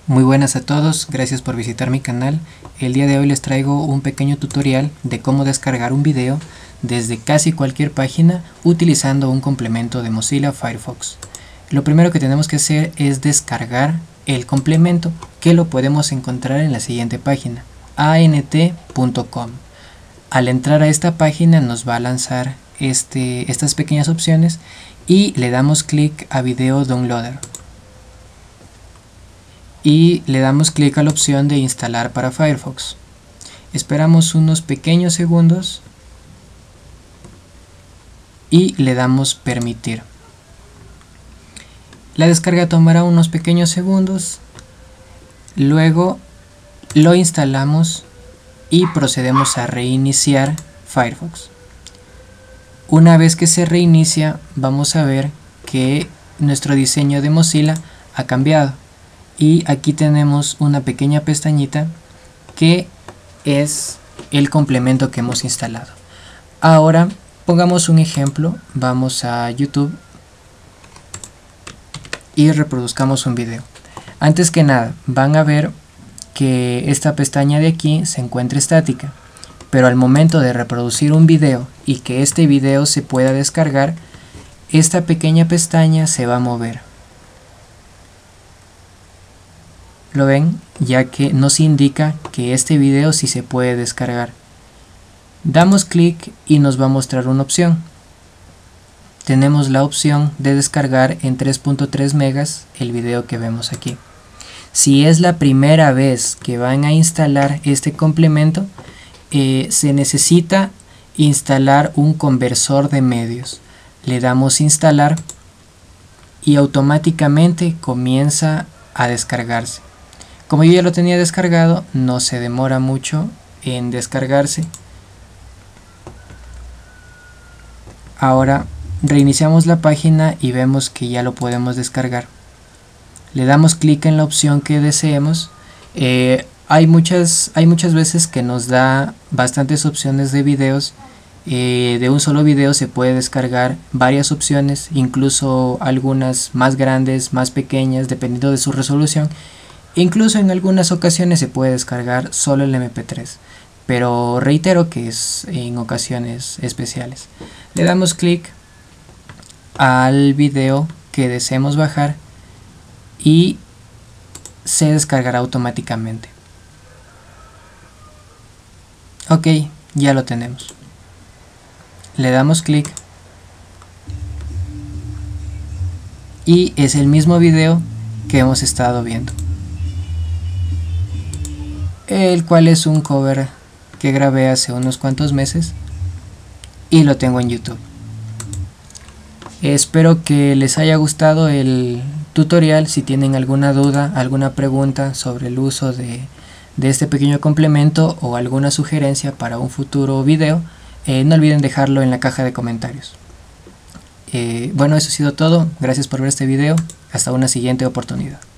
Muy buenas a todos, gracias por visitar mi canal. El día de hoy les traigo un pequeño tutorial de cómo descargar un video desde casi cualquier página utilizando un complemento de Mozilla Firefox. Lo primero que tenemos que hacer es descargar el complemento, que lo podemos encontrar en la siguiente página, ant.com. Al entrar a esta página nos va a lanzar estas pequeñas opciones y le damos clic a Video Downloader. Y le damos clic a la opción de instalar para Firefox. Esperamos unos pequeños segundos y le damos permitir. La descarga tomará unos pequeños segundos, luego lo instalamos y procedemos a reiniciar Firefox. Una vez que se reinicia, vamos a ver que nuestro diseño de Mozilla ha cambiado. Y aquí tenemos una pequeña pestañita que es el complemento que hemos instalado. Ahora pongamos un ejemplo, vamos a YouTube y reproduzcamos un video. Antes que nada van a ver que esta pestaña de aquí se encuentra estática, pero al momento de reproducir un video y que este video se pueda descargar, esta pequeña pestaña se va a mover. ¿Lo ven? Ya que nos indica que este video sí se puede descargar. Damos clic y nos va a mostrar una opción. Tenemos la opción de descargar en 3.3 megas el video que vemos aquí. Si es la primera vez que van a instalar este complemento, se necesita instalar un conversor de medios. Le damos instalar y automáticamente comienza a descargarse. Como yo ya lo tenía descargado, no se demora mucho en descargarse. Ahora reiniciamos la página y vemos que ya lo podemos descargar. Le damos clic en la opción que deseemos. Hay muchas veces que nos da bastantes opciones de videos. De un solo video se puede descargar varias opciones, incluso algunas más grandes, más pequeñas, dependiendo de su resolución. Incluso en algunas ocasiones se puede descargar solo el MP3, pero reitero que es en ocasiones especiales. Le damos clic al video que deseemos bajar y se descargará automáticamente. Ok, ya lo tenemos. Le damos clic y es el mismo video que hemos estado viendo, el cual es un cover que grabé hace unos cuantos meses y lo tengo en YouTube. Espero que les haya gustado el tutorial. Si tienen alguna duda, alguna pregunta sobre el uso de este pequeño complemento o alguna sugerencia para un futuro video, no olviden dejarlo en la caja de comentarios. Bueno, eso ha sido todo. Gracias por ver este video. Hasta una siguiente oportunidad.